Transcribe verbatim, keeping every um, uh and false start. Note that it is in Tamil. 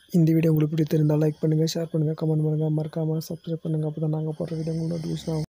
இந்த வீடியோ உங்களுக்கு பிடித்திருந்தால் லைக் பண்ணுங்கள், ஷேர் பண்ணுங்கள், கமெண்ட் பண்ணுங்கள், மறக்காமல் சப்ஸ்கிரைப் பண்ணுங்கள். அப்போ தான் நாங்கள் போடுற வீடியோ உங்களுக்கு நோட்டிஃபிகேஷன் ஆகும்.